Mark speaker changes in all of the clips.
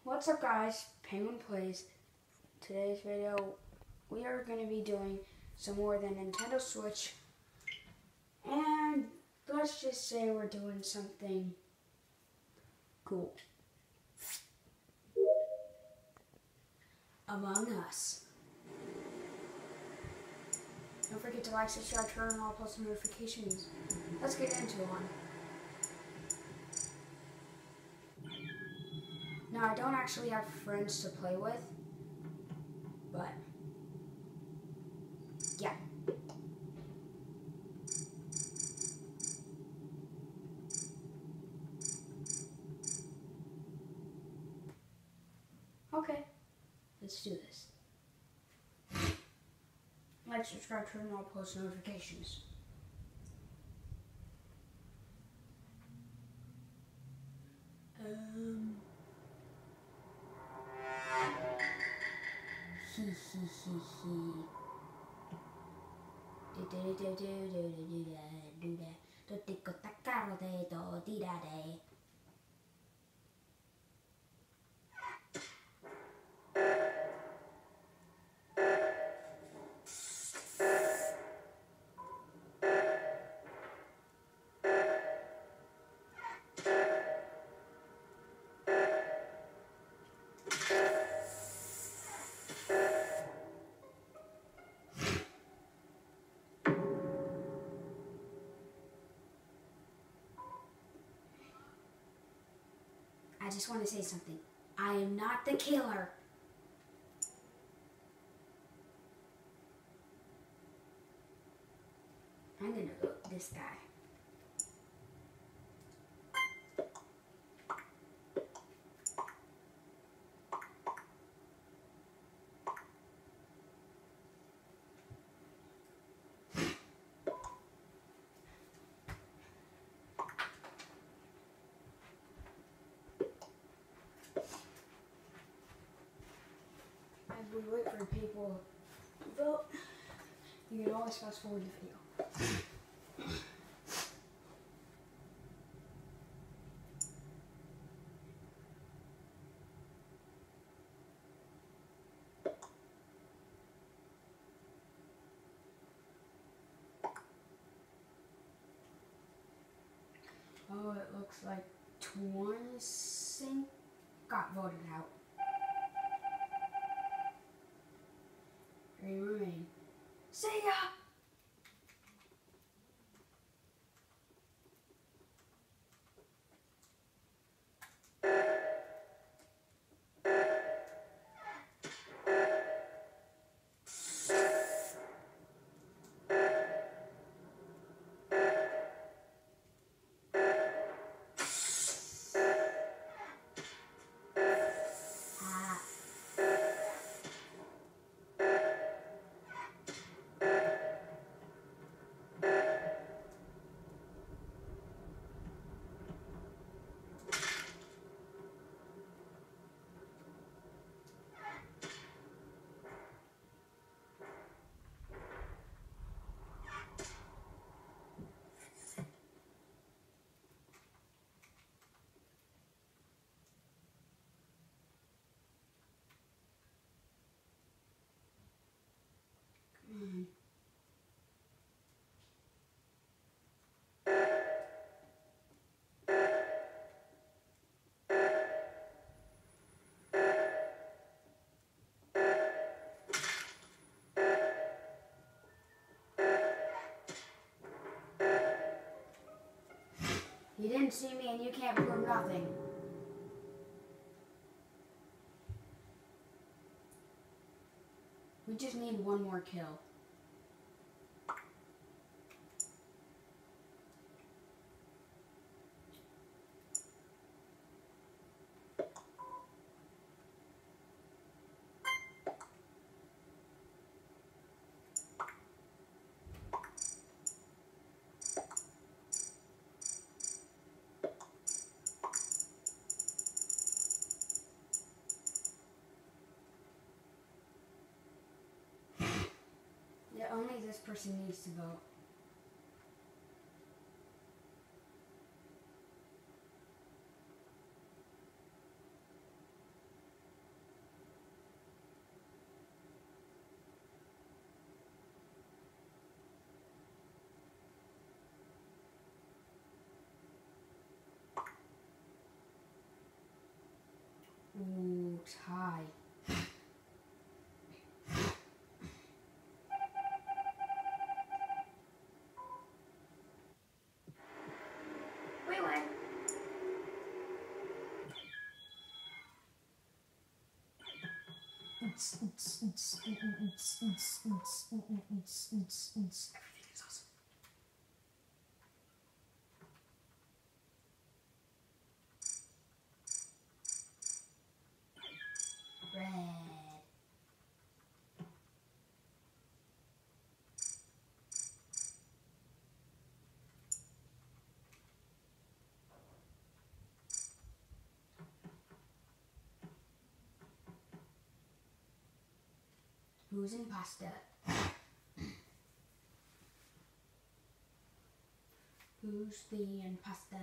Speaker 1: What's up guys, Penguin Plays. Today's video, we are going to be doing some more than Nintendo Switch. And let's just say we're doing something cool. Among Us. Don't forget to like, subscribe, turn on all post notifications. Let's get into one. Now, I don't actually have friends to play with, but yeah. Okay, let's do this. Like, subscribe, turn on all post notifications. I just want to say something. I am not the killer. I'm gonna look this guy. As we wait for people to vote, you can always fast forward the video. Oh, it looks like 20 got voted out. 3 remain. See ya! You didn't see me and you can't prove nothing. We just need one more kill. Yeah, only this person needs to vote. looks high. We win. Everything is awesome. Red. Who's in pasta? Who's the imposter?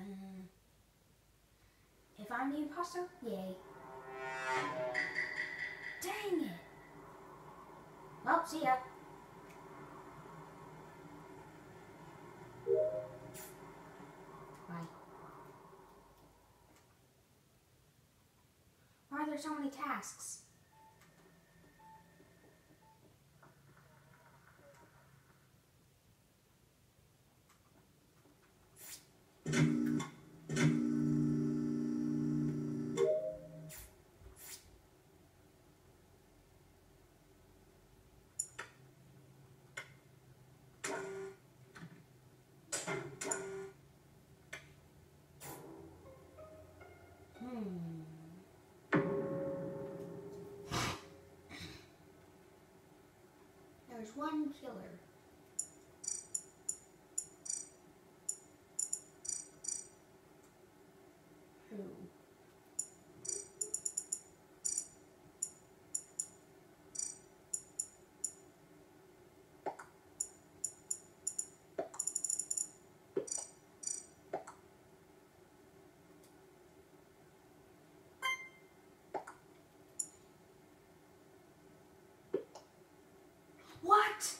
Speaker 1: If I'm the imposter, yay. Dang it! Well, see ya. Bye. Why are there so many tasks? There's one killer. Who? What?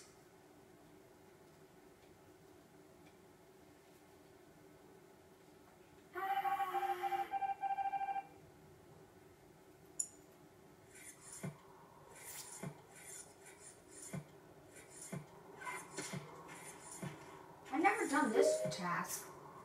Speaker 1: I've never done this task.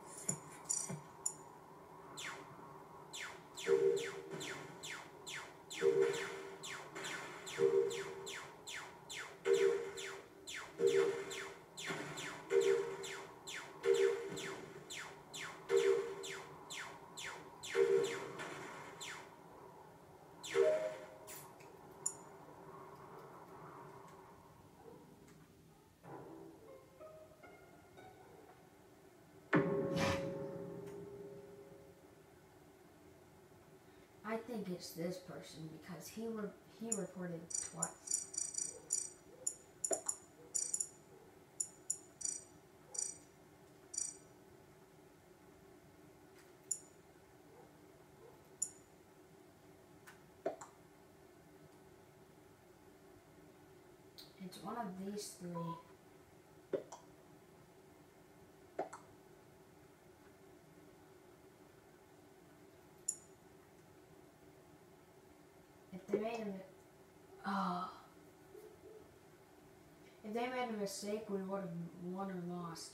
Speaker 1: I think it's this person because he reported twice. It's one of these three. If they made a mistake, we would have won or lost.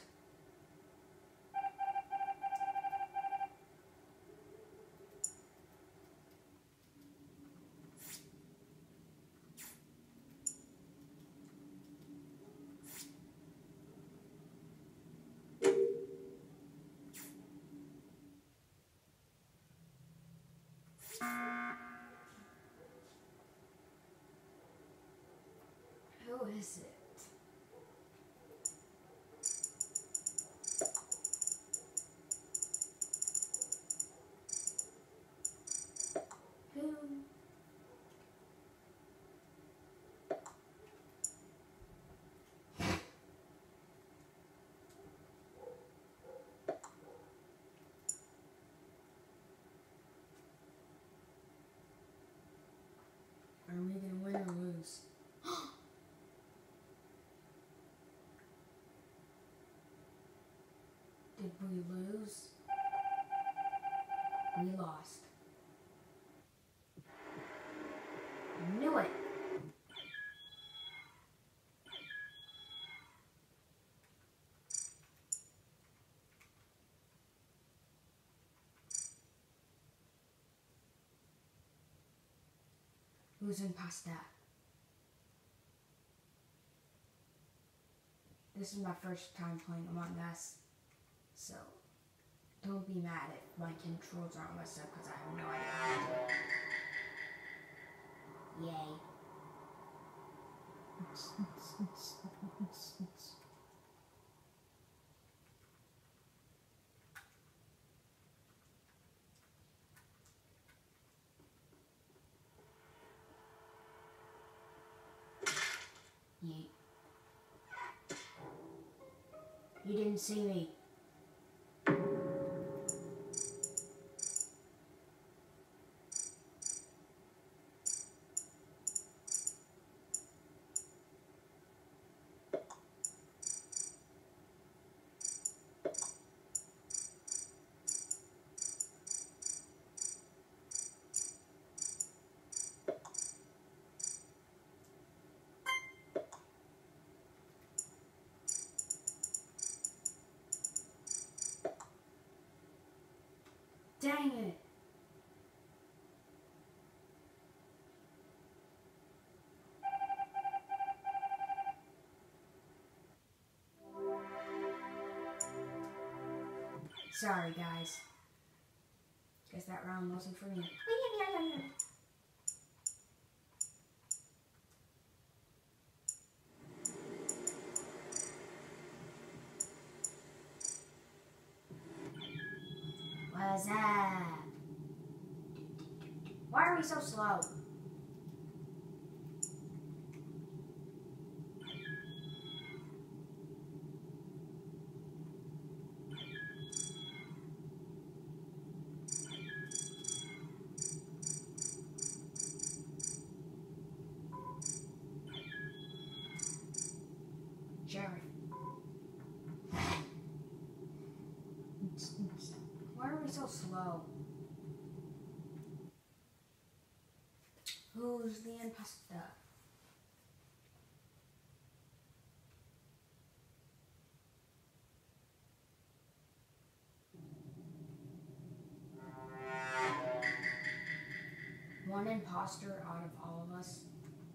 Speaker 1: Who is it? Who? Are we gonna win or lose? Did we lose? We lost. knew it. Who's imposter? This is my first time playing Among Us, so don't be mad if my controls aren't messed up because I have no idea how to do it. Yay. Yeet. You didn't see me. Dang it. Sorry, guys. Guess that round wasn't for me. What's up? Why are we so slow? Sheriff. Why are we so slow? Who's the imposter? One imposter out of all of us.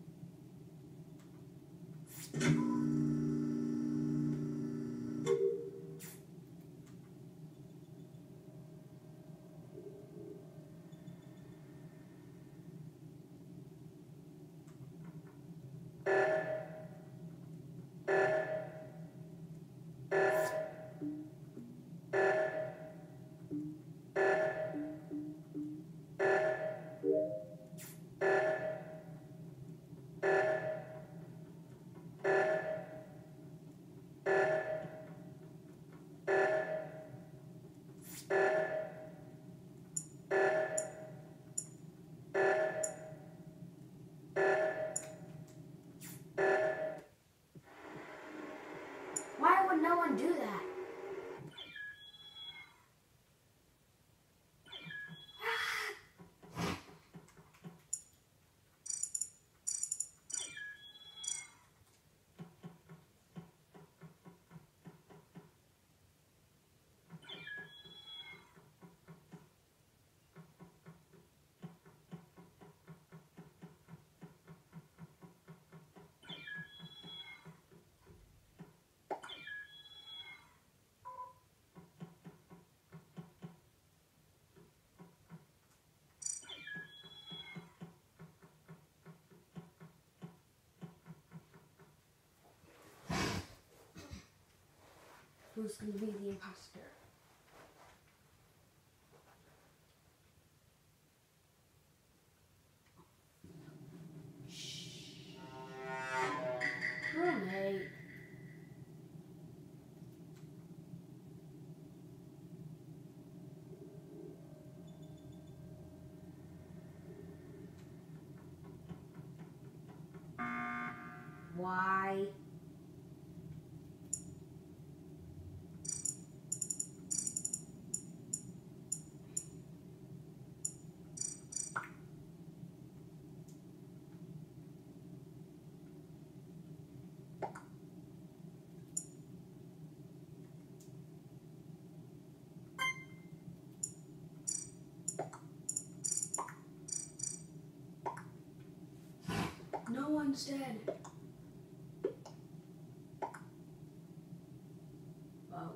Speaker 1: Why would no one do that? Who's going to be the imposter? Shh. Roommate. Why? one's dead. Wow.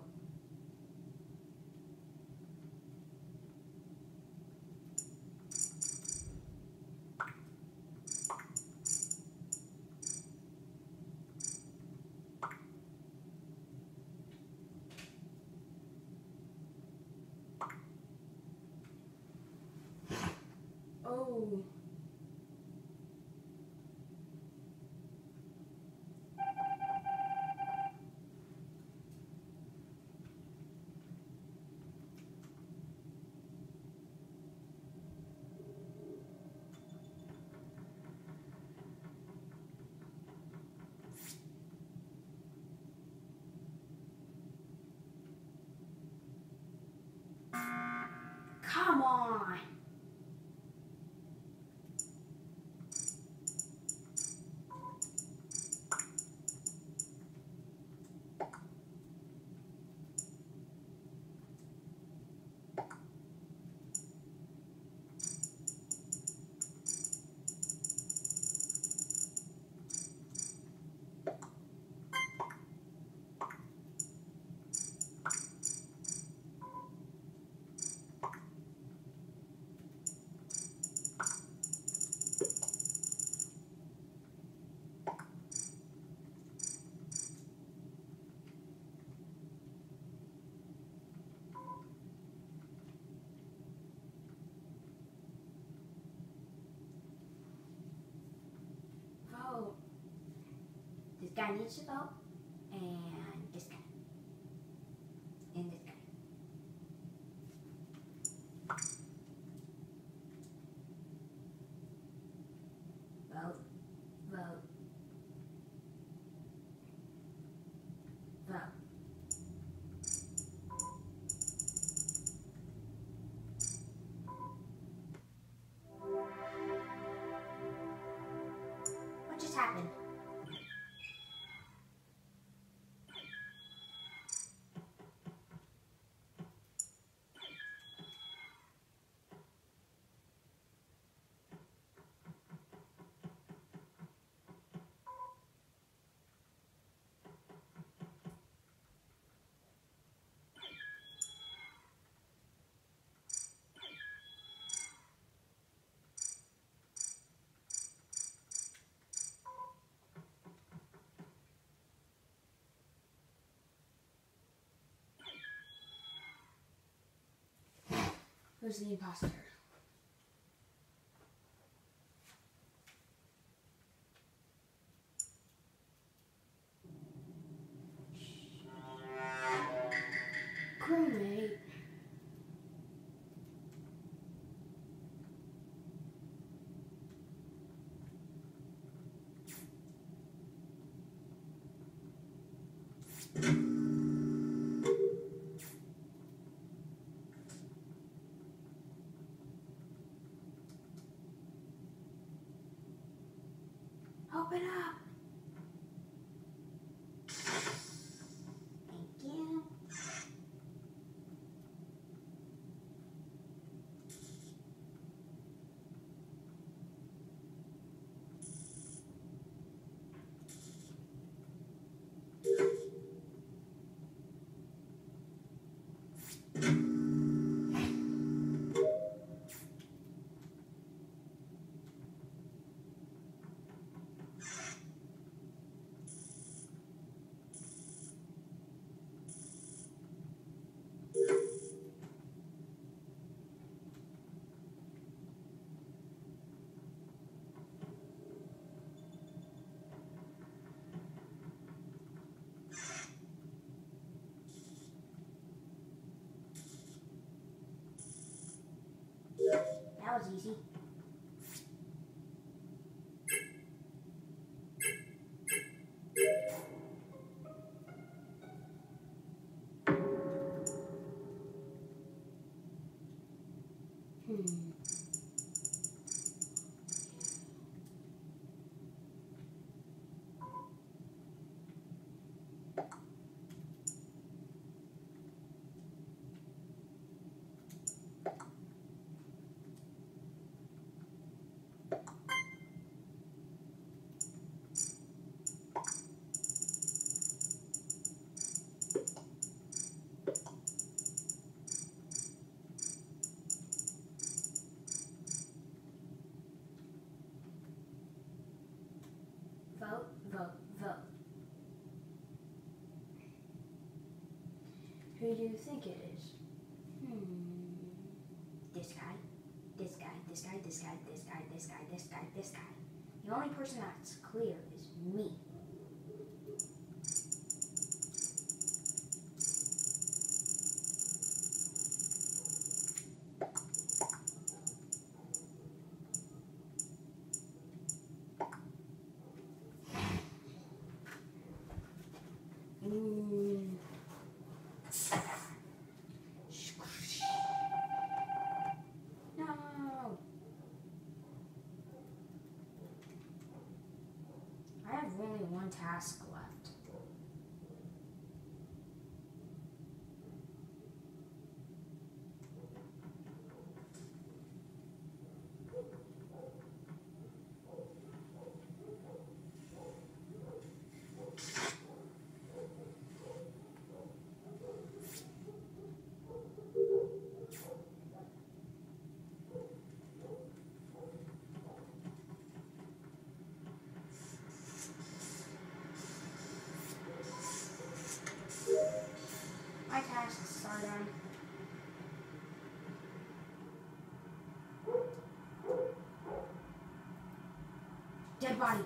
Speaker 1: Oh. Come on. Vote. This guy needs to vote, and this guy, and this guy. Vote, vote, vote. What just happened? Who's the imposter? Crewmate. Open up. Thank you. That was easy. vote, vote, vote. Who do you think it is? This guy, this guy, this guy, this guy, this guy, this guy, this guy, this guy. The only person that's clear is me. No! I have only one task left. My tasks are done. Dead body.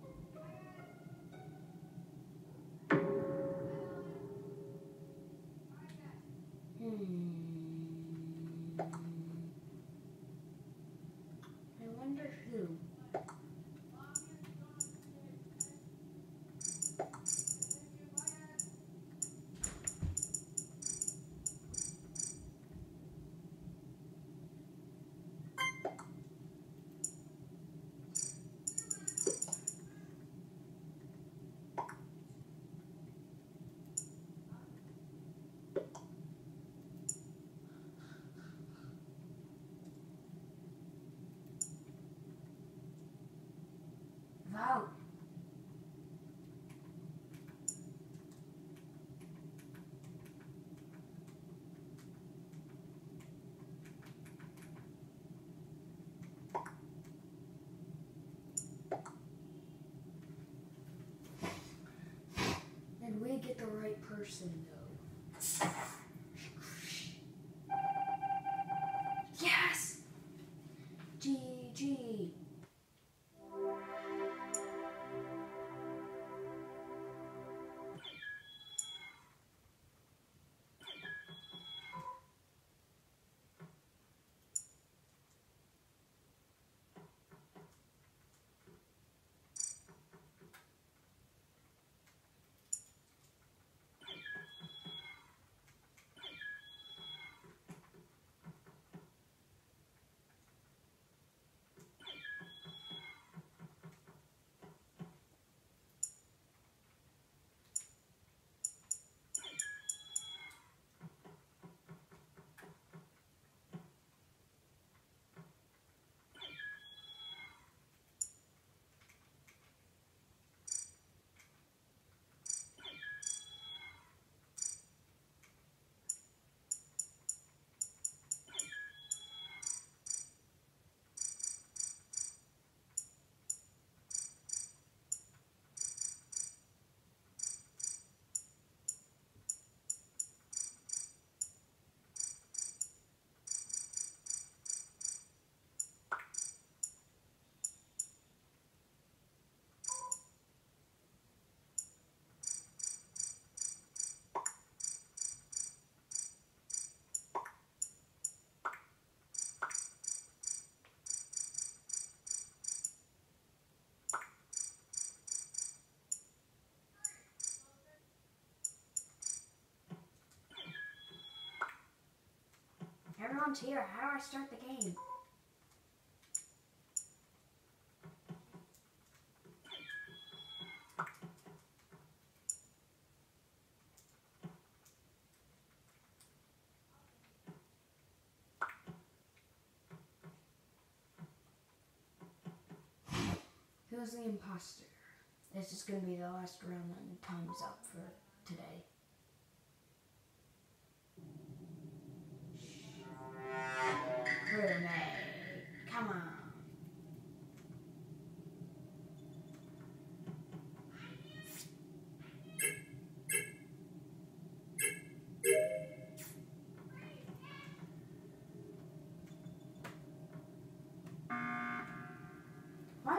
Speaker 1: I wonder who. Vote. Did we get the right person though? Yes! GG. Everyone's here. How do I start the game? Who's the imposter? This is going to be the last round and time's up for today. Crewmate, come on.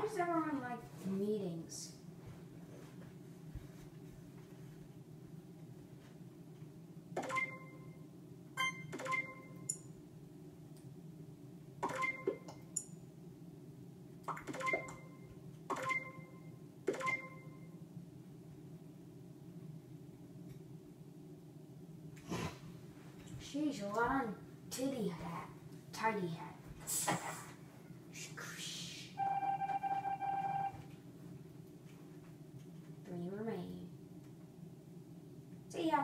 Speaker 1: does everyone like meetings? Sheesh, a lot on tidy hat. Tidy hat. Three remain. See ya.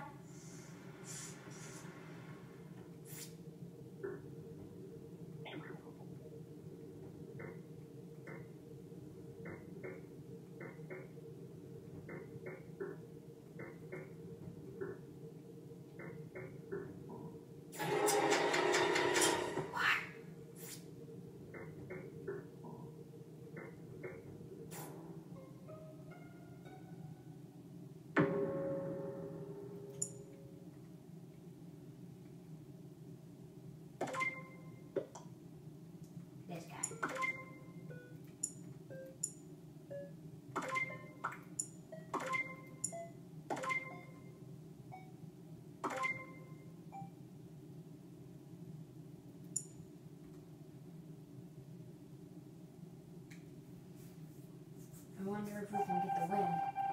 Speaker 1: This guy. I wonder if we can get the win.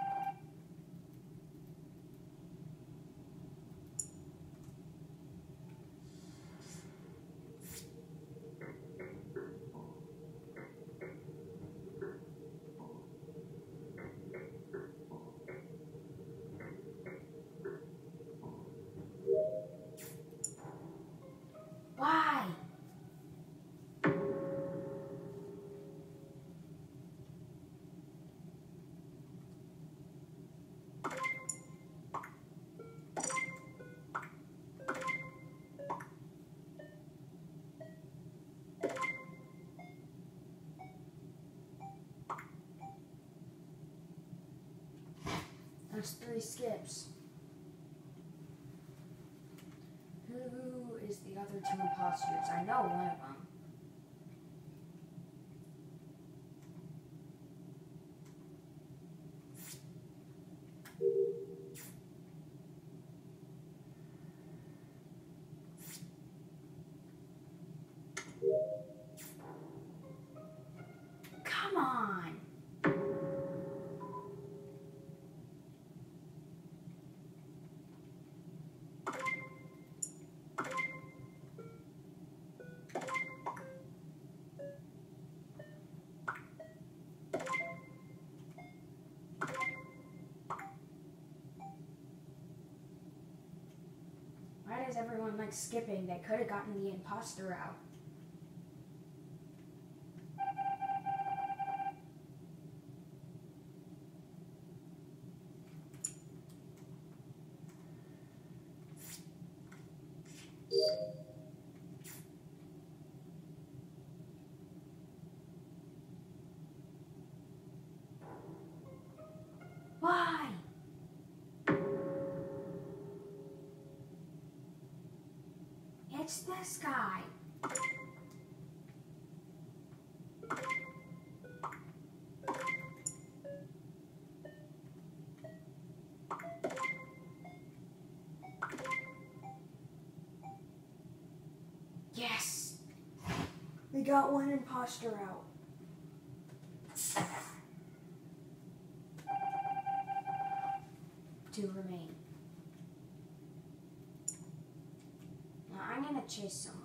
Speaker 1: Why? That's 3 skips. Who is the other 2 imposters? I know one of them. Come on! Why does everyone like skipping? They could have gotten the imposter out. Why? It's this guy. Yes! We got one imposter out. Two remain. Now I'm gonna chase someone.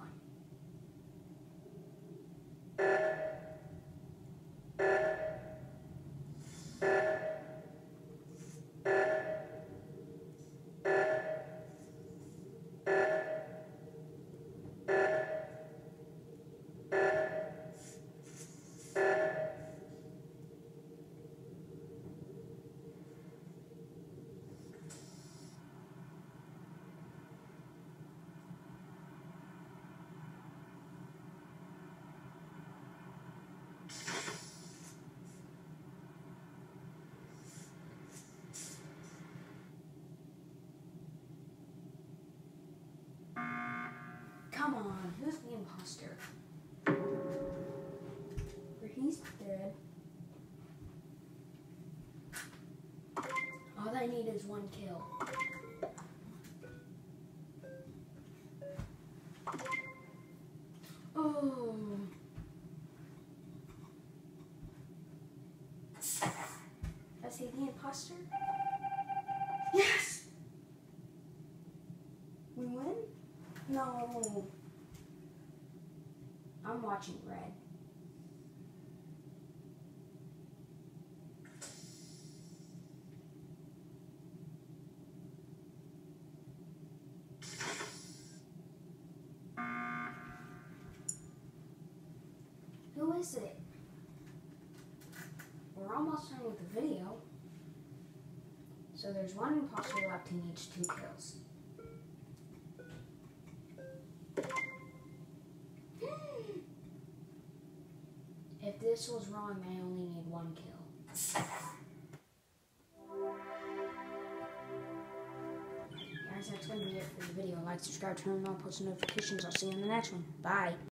Speaker 1: Come on, who's the imposter? He's dead. need is 1 kill. Oh. Is he the imposter? Yes! We win? No. I'm watching red. Who is it? We're almost done with the video. So there's 1 imposter left who needs 2 kills. If this was wrong, I only need 1 kill. Guys, that's going to be it for the video. Like, subscribe, turn on post notifications. I'll see you in the next one. Bye.